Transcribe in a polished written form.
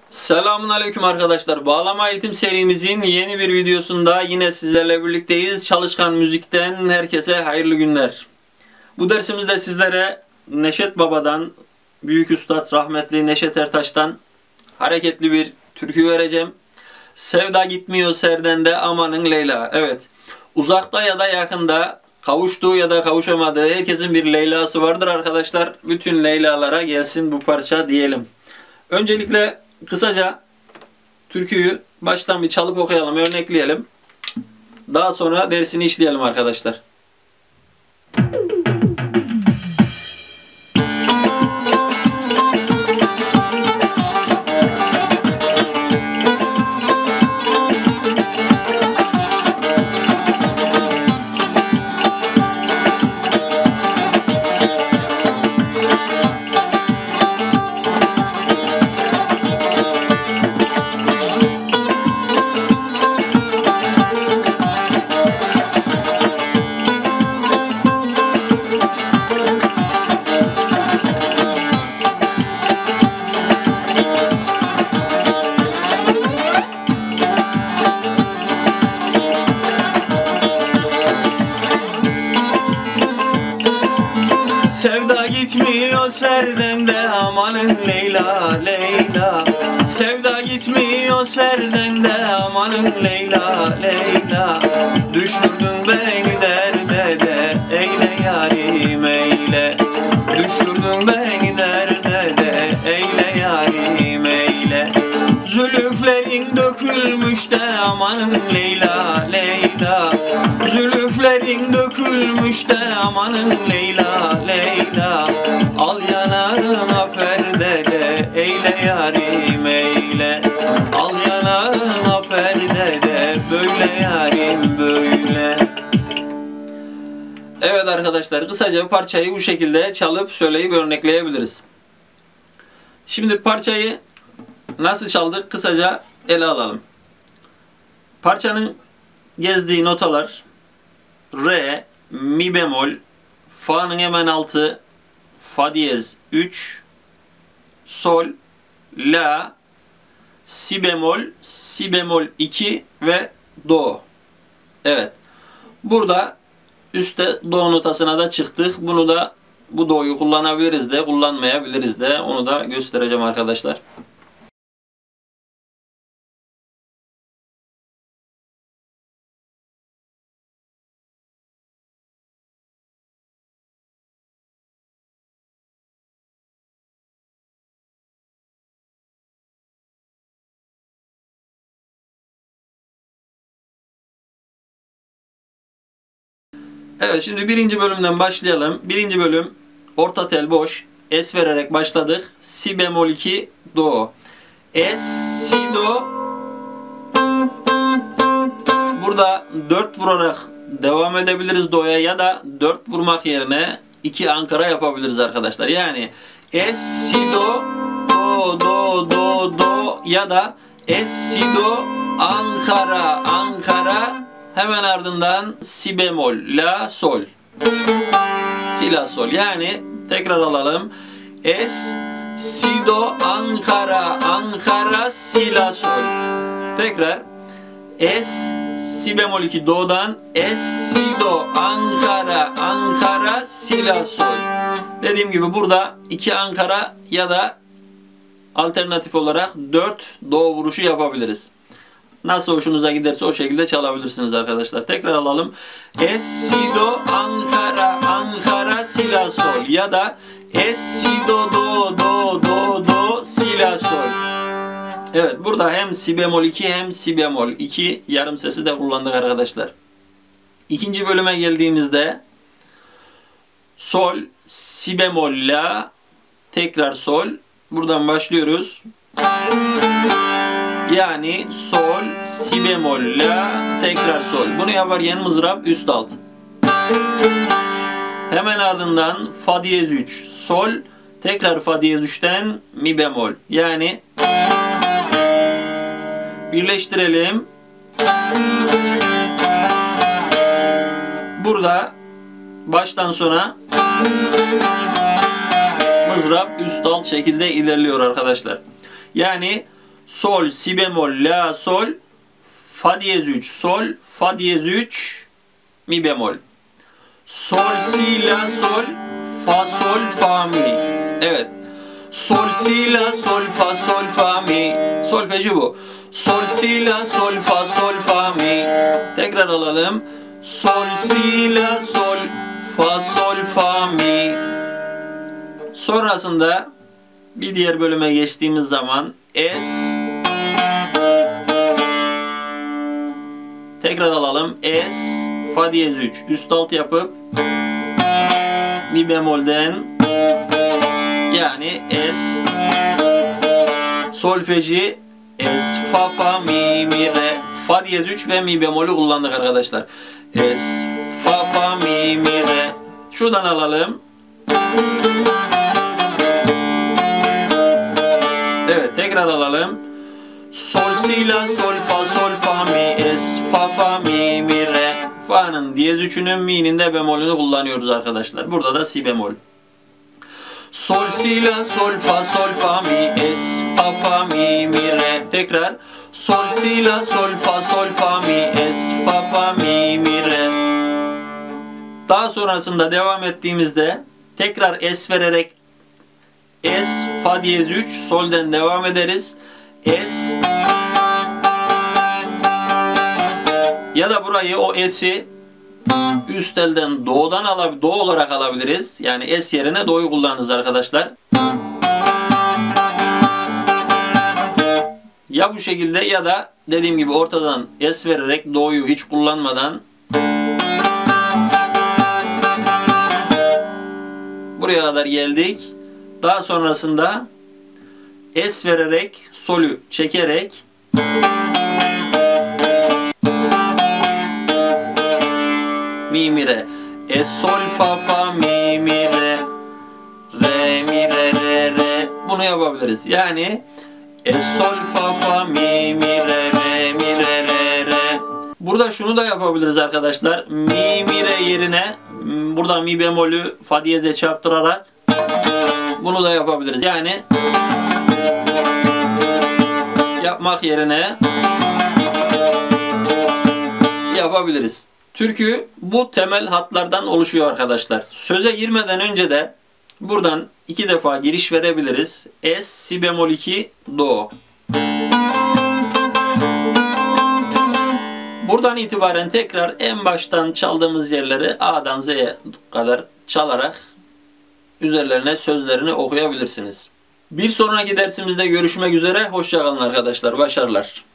Selamun Aleyküm arkadaşlar. Bağlama eğitim serimizin yeni bir videosunda yine sizlerle birlikteyiz. Çalışkan Müzik'ten herkese hayırlı günler. Bu dersimizde sizlere Neşet Baba'dan, Büyük Üstad rahmetli Neşet Ertaş'tan hareketli bir türkü vereceğim. Sevda gitmiyor serden de amanın Leyla. Evet, uzakta ya da yakında, kavuştuğu ya da kavuşamadığı herkesin bir Leyla'sı vardır arkadaşlar. Bütün Leyla'lara gelsin bu parça diyelim. Öncelikle kısaca türküyü baştan bir çalıp okuyalım, örnekleyelim. Daha sonra dersini işleyelim arkadaşlar. Sevda gitmiyor serden de amanın Leyla, Leyla. Sevda gitmiyor serden de amanın Leyla, Leyla. Düşürdün beni derde de eyle yarim eyle. Düşürdün beni derde de eyle yarim eyle. Zülüflerin dökülmüş de amanın Leyla, Leyla. Zülüflerin dökülmüş de amanın Leyla, Leyla. Al yanağına perde de eyle yarim eyle. Al yanağına perde de böyle yarim böyle. Evet arkadaşlar, kısaca parçayı bu şekilde çalıp söyleyip örnekleyebiliriz. Şimdi parçayı nasıl çaldık kısaca ele alalım. Parçanın gezdiği notalar Re, Mi bemol, Fa'nın hemen altı, Fa diyez 3, Sol, La, Si bemol 2 ve Do. Evet. Burada üstte Do notasına da çıktık. Bunu da bu Do'yu kullanabiliriz de kullanmayabiliriz de onu da göstereceğim arkadaşlar. Evet, şimdi birinci bölümden başlayalım. Birinci bölüm orta tel boş. Es vererek başladık. Si bemol 2 do. Es, si do. Burada 4 vurarak devam edebiliriz do'ya ya da 4 vurmak yerine 2 ankara yapabiliriz arkadaşlar. Yani es, si do, do, do, do, do ya da es, si do, ankara, ankara. Hemen ardından si bemol, la, sol. Si, la, sol. Yani tekrar alalım. Es, si, do, ankara, ankara, si, la, sol. Tekrar. Es, si bemol 2 do'dan es, si, do, ankara, ankara, si, la, sol. Dediğim gibi burada 2 ankara ya da alternatif olarak 4 do vuruşu yapabiliriz. Nasıl hoşunuza giderse o şekilde çalabilirsiniz arkadaşlar. Tekrar alalım. Es, si, do, ankara, ankara, si, la, sol. Ya da es, si, do, do, do, do, do, si, la, sol. Evet, burada hem si bemol 2 hem si bemol 2 yarım sesi de kullandık arkadaşlar. İkinci bölüme geldiğimizde sol, si bemol, la, tekrar sol. Buradan başlıyoruz. Yani sol, si bemol, la, tekrar sol. Bunu yaparken mızrap üst alt. Hemen ardından fa diyez 3, sol, tekrar fa diyez 3'ten mi bemol. Yani birleştirelim. Burada baştan sona mızrap üst alt şekilde ilerliyor arkadaşlar. Yani sol, si bemol, la, sol, fa diyez 3, sol, fa diyez 3, mi bemol. Sol, si, la, sol, fa, sol, fa, mi. Evet. Sol, si, la, sol, fa, sol, fa, mi. Solfeji bu. Sol, si, la, sol, fa, sol, fa, mi. Tekrar alalım. Sol, si, la, sol, fa, sol, fa, mi. Sonrasında bir diğer bölüme geçtiğimiz zaman es. Tekrar alalım. Es, fa diyez 3. Üst alt yapıp mi bemolden, yani es. Solfeji es, fa, fa, mi, mi, re. Fa diyez 3 ve mi bemolü kullandık arkadaşlar. Es, fa, fa, mi, mi, re. Şuradan alalım. Evet, tekrar alalım. Sol, si, la, sol, fa, sol, fa, mi, es, fa, fa, mi, mi, re. Fa'nın diyez 3'ünün, mi'nin de bemolünü kullanıyoruz arkadaşlar. Burada da si bemol. Sol, si, la, sol, fa, sol, fa, mi, es, fa, fa, mi, mi, re. Tekrar. Sol, si, la, sol, fa, sol, fa, mi, es, fa, fa, mi, mi, re. Daha sonrasında devam ettiğimizde tekrar es vererek es, fa diyez 3, solden devam ederiz. Es. Ya da burayı, o es'i üst elden do'dan do olarak alabiliriz. Yani es yerine do'yu kullanırız arkadaşlar. Ya bu şekilde ya da dediğim gibi ortadan es vererek do'yu hiç kullanmadan buraya kadar geldik. Daha sonrasında es vererek solü çekerek mi, mi, re. Es, sol, fa, fa, mi, mi, re. Re, mi, re, re, re. Bunu yapabiliriz. Yani es, sol, fa, fa, mi, mi, re, re, mi, re, re, re. Burada şunu da yapabiliriz arkadaşlar. Mi, mi, re yerine burada mi bemolü fa diyeze çarptırarak bunu da yapabiliriz. Yani yapmak yerine yapabiliriz. Türkü bu temel hatlardan oluşuyor arkadaşlar. Söze girmeden önce de buradan 2 defa giriş verebiliriz. Es, si bemol 2, do. Buradan itibaren tekrar en baştan çaldığımız yerleri A'dan Z'ye kadar çalarak üzerlerine sözlerini okuyabilirsiniz. Bir sonraki dersimizde görüşmek üzere. Hoşça kalın arkadaşlar. Başarılar.